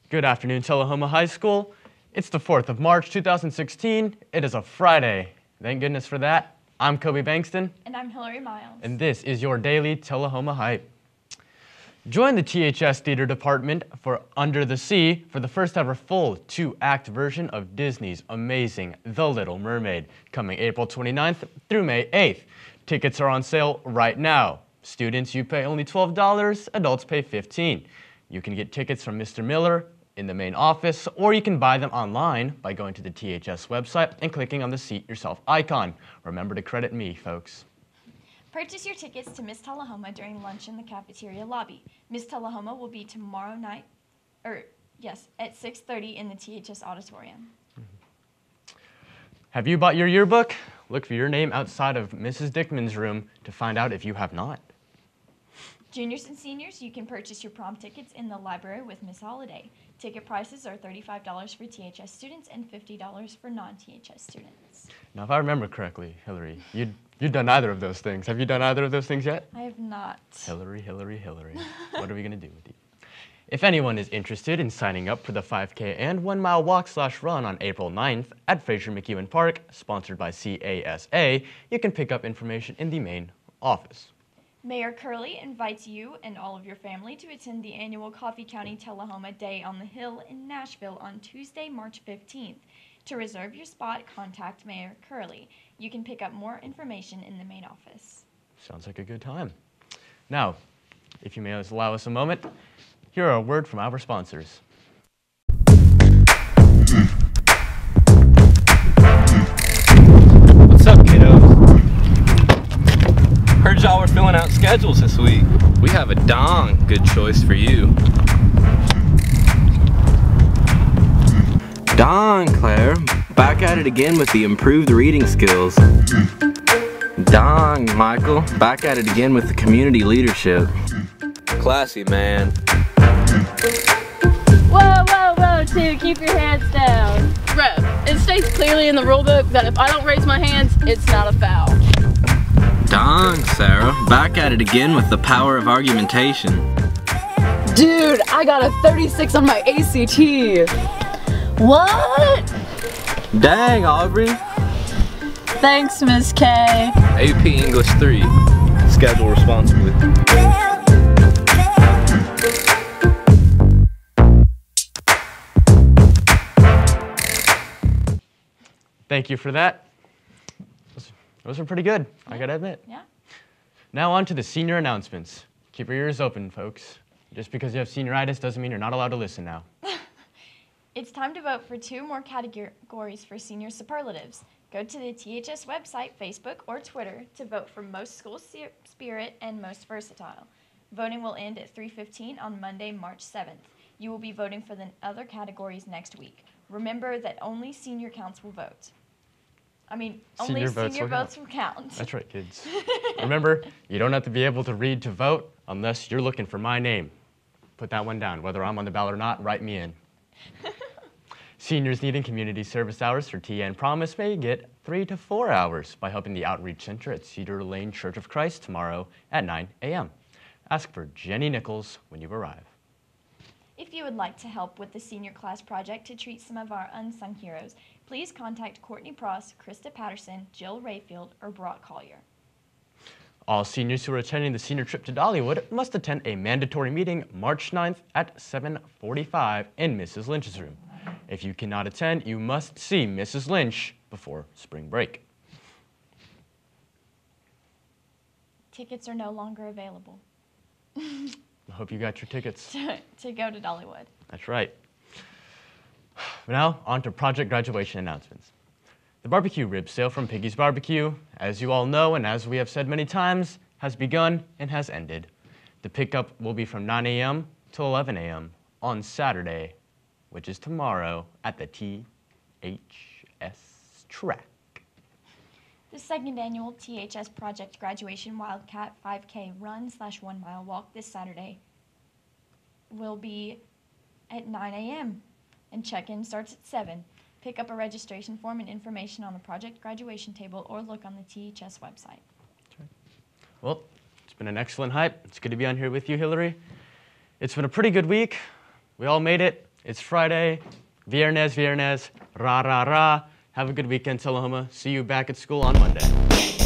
Good afternoon, Tullahoma High School. It's the 4th of March, 2016. It is a Friday. Thank goodness for that. I'm Kobe Bankston. And I'm Hillary Miles. And this is your daily Tullahoma Hype. Join the THS Theater Department for Under the Sea for the first ever full 2-act version of Disney's amazing The Little Mermaid, coming April 29th through May 8th. Tickets are on sale right now. Students, you pay only $12, adults pay $15. You can get tickets from Mr. Miller in the main office, or you can buy them online by going to the THS website and clicking on the Seat Yourself icon. Remember to credit me, folks. Purchase your tickets to Miss Tullahoma during lunch in the cafeteria lobby. Miss Tullahoma will be tomorrow night, at 6:30 in the THS auditorium. Have you bought your yearbook? Look for your name outside of Mrs. Dickman's room to find out if you have not. Juniors and seniors, you can purchase your prom tickets in the library with Miss Holiday. Ticket prices are $35 for THS students and $50 for non-THS students. Now, if I remember correctly, Hillary, you've done either of those things. Have you done either of those things yet? I have not. Hillary. What are we going to do with you? If anyone is interested in signing up for the 5K and 1-mile walk/run on April 9th at Fraser McEwen Park, sponsored by CASA, you can pick up information in the main office. Mayor Curley invites you and all of your family to attend the annual Coffee County Tullahoma Day on the Hill in Nashville on Tuesday, March 15th. To reserve your spot, contact Mayor Curley. You can pick up more information in the main office. Sounds like a good time. Now, if you may allow us a moment, here are a word from our sponsors. What's up, kiddos? Heard y'all were filling out schedules this week. We have a dang good choice for you. Dang, Claire. Back at it again with the improved reading skills. Dang, Michael. Back at it again with the community leadership. Classy, man. Whoa, whoa, whoa, two, keep your hands down. Ref, it states clearly in the rule book that if I don't raise my hands, it's not a foul. Dang, Sarah. Back at it again with the power of argumentation. Dude, I got a 36 on my ACT. What? Dang, Aubrey. Thanks, Miss K. AP English 3. Schedule responsibly. Thank you for that. Those were pretty good, I gotta admit. Yeah. Now on to the senior announcements. Keep your ears open, folks. Just because you have senioritis doesn't mean you're not allowed to listen now. It's time to vote for 2 more categories for senior superlatives. Go to the THS website, Facebook, or Twitter to vote for most school spirit and most versatile. Voting will end at 3:15 on Monday, March 7th. You will be voting for the other categories next week. Remember that only senior counts will vote. Only senior votes will count. That's right, kids. Remember, you don't have to be able to read to vote unless you're looking for my name. Put that one down. Whether I'm on the ballot or not, write me in. Seniors needing community service hours for TA and Promise may get 3 to 4 hours by helping the Outreach Center at Cedar Lane Church of Christ tomorrow at 9 a.m. Ask for Jenny Nichols when you arrive. If you would like to help with the senior class project to treat some of our unsung heroes, please contact Courtney Pross, Krista Patterson, Jill Rayfield, or Brock Collier. All seniors who are attending the senior trip to Dollywood must attend a mandatory meeting March 9th at 7:45 in Mrs. Lynch's room. If you cannot attend, you must see Mrs. Lynch before spring break. Tickets are no longer available. I hope you got your tickets. to go to Dollywood. That's right. Now, on to project graduation announcements. The barbecue rib sale from Piggy's Barbecue, as you all know and as we have said many times, has begun and has ended. The pickup will be from 9 a.m. to 11 a.m. on Saturday, which is tomorrow at the THS track. The second annual THS Project Graduation Wildcat 5K Run/1-mile walk this Saturday will be at 9 a.m. and check-in starts at 7. Pick up a registration form and information on the project graduation table or look on the THS website. That's right. Well, it's been an excellent hype. It's good to be on here with you, Hillary. It's been a pretty good week. We all made it. It's Friday. Viernes, viernes, ra, ra, ra. Have a good weekend, Tullahoma. See you back at school on Monday.